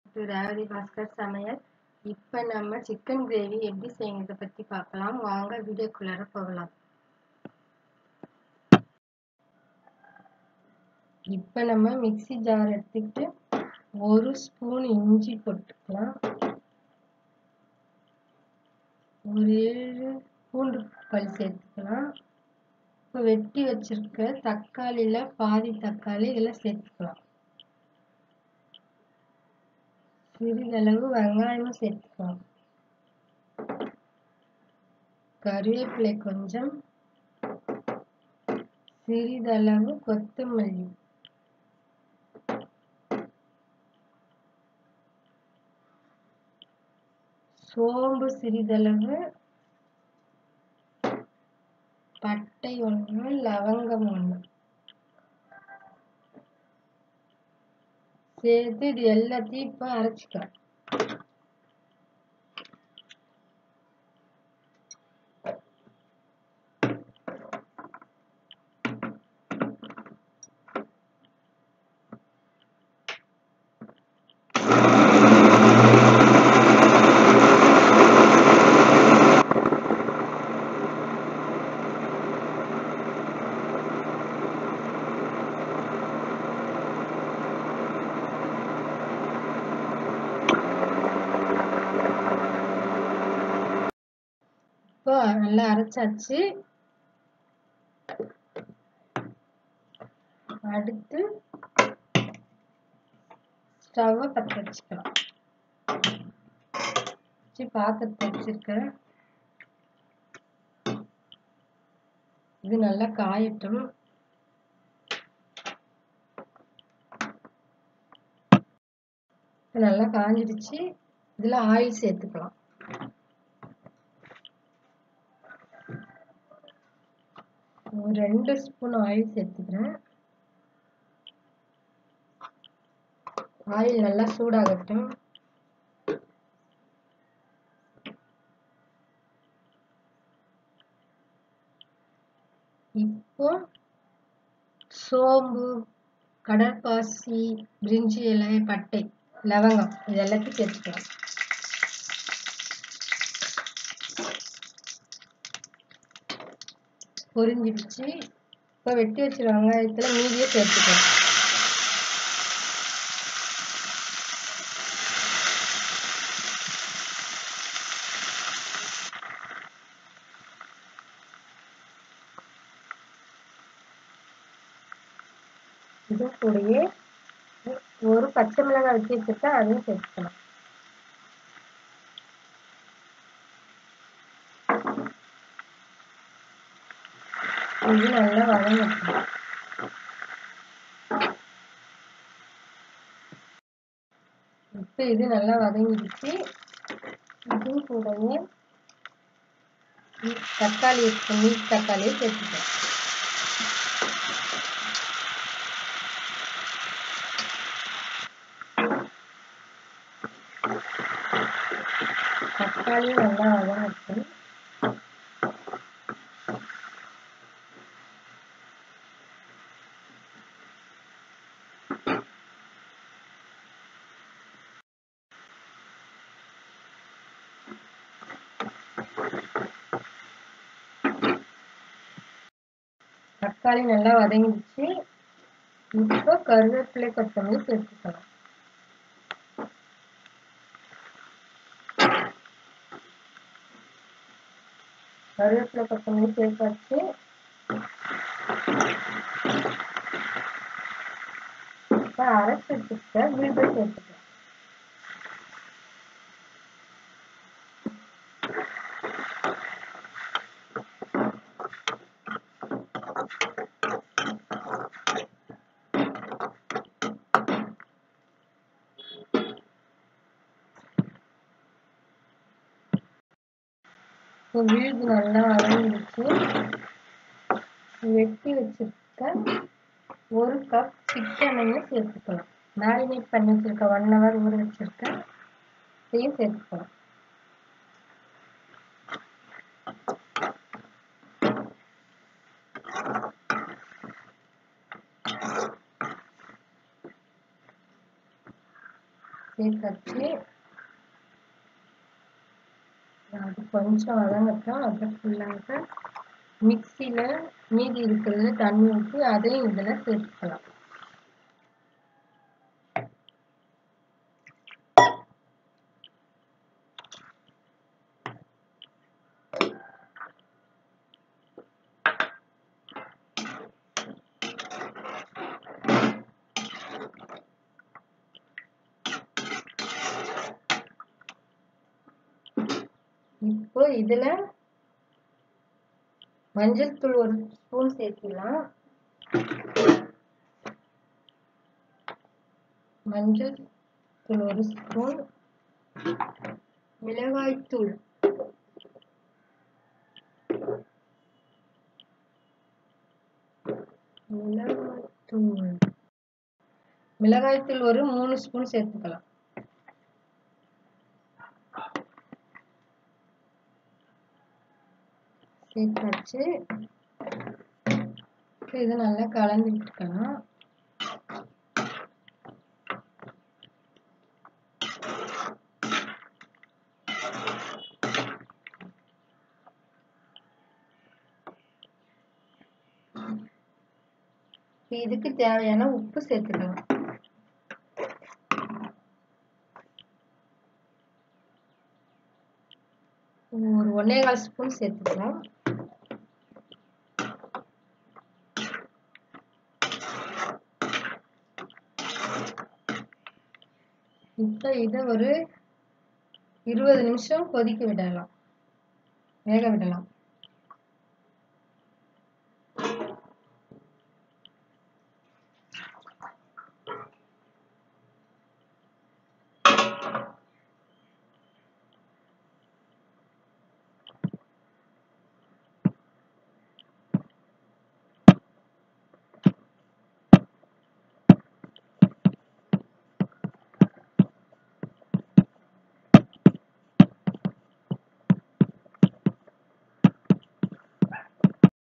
to Revathi Bhaskar சமையல். இப்போ நம்ம சிக்கன் கிரேவி எப்படி செய்யறதை பற்றி பார்க்கலாம். வாங்க வீடியோக்குள்ளார போகலாம். இப்போ நம்ம மிக்ஸி ஜார் எடுத்துக்கிட்டு 1 ஸ்பூன் இஞ்சி போட்டுக்கலாம். ஒரு 7 பூண்டு பல் சேர்த்துக்கலாம். இப்போ வெட்டி வச்சிருக்க தக்காளியில் பாதி தக்காளி இதில் சேர்த்துக்கலாம். சிறிதளவு வெங்காயமும் சேர்த்துக்கலாம். கருவேப்பிலை கொஞ்சம், சிறிதளவு கொத்தமல்லி, சோம்பு சிறிதளவு, பட்டை 1, லவங்கம் 1 சேர்த்து இது எல்லாத்தையும் இப்போ அரைச்சிக்கலாம். இப்போ நல்லா அரைச்சாச்சு. அடுத்து ஸ்டவ்வை பற்ற வச்சுக்கலாம். பாத்திரத்தை வச்சிருக்கேன். இது நல்லா காயட்டும். நல்லா காஞ்சிடுச்சு. இதுல ஆயில் சேர்த்துக்கலாம். ஒரு 2 ஸ்பூன் ஆயில் சேர்த்துக்கிறேன். ஆயில் நல்லா சூடாகட்டும். இப்போ சோம்பு, கடற்பாசி, பிரிஞ்சி இலை, பட்டை, லவங்கம் இது எல்லாத்தையும் சேர்த்துக்கலாம். பொரிஞ்சிடுச்சு. இப்போ வெட்டி வச்சிருக்க வெங்காயத்தில் மீதியே சேர்த்துக்கலாம். இது கூடயே ஒரு பச்சை மிளகாய் வெட்டி வச்சுட்டா அதையும் சேர்த்துக்கலாம். இது நல்லா வதங்கட்டும். இப்போ இது நல்லா வதங்கிடுச்சு. இது கூடவே தக்காளி மீட் தக்காளியை சேர்த்துக்கலாம். தக்காளி நல்லா வதங்கட்டும். தக்காளி நல்லா வதங்கிடுச்சு. இப்போ கருவேப்பிலை, கொத்தமல்லி சேர்த்துக்கலாம். கருவேப்பிலை, கொத்தமல்லி சேர்த்தாச்சு. இப்போ அரைச்சி வச்சுக்க விழுதை சேர்த்துக்கலாம். இப்போ விழுது நல்லா வதங்கிடுச்சு. வெட்டி வச்சிருக்க 1 கப் சிக்கனையும் சேர்த்துக்கலாம். மேரினேட் பண்ணி வச்சிருக்க 1 hour ஊற வச்சிருக்க இதையும் சேர்த்துக்கலாம். சேர்த்தாச்சு. அது கொஞ்சம் வதங்கட்டும். அது ஃபுல்லாக மிக்சியில் மீதி இருக்கிறதுல தண்ணி ஊற்றி அதையும் இதில் சேர்த்துக்கலாம். இப்போ இதுல மஞ்சள் தூள் 1 ஸ்பூன் சேர்க்கலாம். மஞ்சள் தூள் 1 ஸ்பூன், மிளகாய்த்தூள் மிளகாய்த்தூள் ஒரு 3 ஸ்பூன் சேர்த்துக்கலாம். சேர்த்தாச்சு. இது நல்லா கலந்து விட்டுக்கலாம். இதுக்கு தேவையான உப்பு சேர்த்துக்கலாம். ஒரு 1.25 ஸ்பூன் சேர்த்துக்கலாம். இப்போ இதை ஒரு 20 நிமிஷம் கொதிக்க விடலாம், வேக விடலாம்.